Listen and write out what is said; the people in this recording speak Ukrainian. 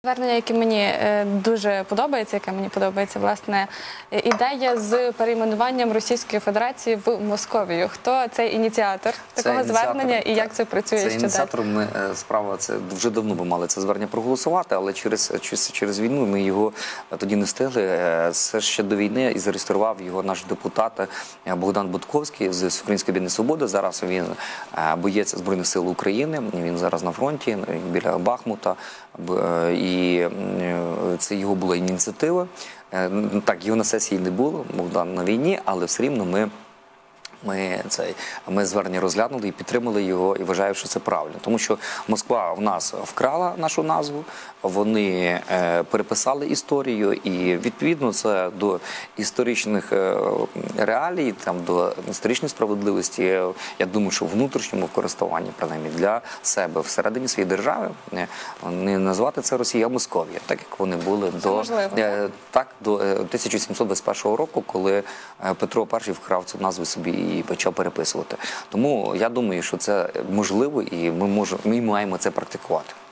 Звернення, яке мені дуже подобається, власне, ідея з перейменуванням Російської Федерації в Московію. Хто цей ініціатор такого звернення і як це працює ще далі? Це ініціатор, справа, це вже давно ми мали це звернення проголосувати, але через війну ми його тоді не встигли. Це ще до війни і зареєстрував його наш депутат Богдан Будковський з Української об'єднаної свободи. Зараз він боєць Збройних сил України, він зараз на фронті, біля Бахмута. І це його була ініціатива. Так, його на сесії не було, Богдан на війні, але все рівно ми звернення розглянули і підтримали його, і вважаю, що це правильно. Тому що Москва в нас вкрала нашу назву, вони переписали історію, і відповідно це до історичних реалій, до історичної справедливості, я думаю, що в внутрішньому користуванні, принаймні для себе, всередині своєї держави, не назвати це Росія, а Московія, так як вони були до 1721 року, коли Петро І вкрав цю назву собі і почав переписувати. Тому я думаю, що це можливо, і ми маємо це практикувати.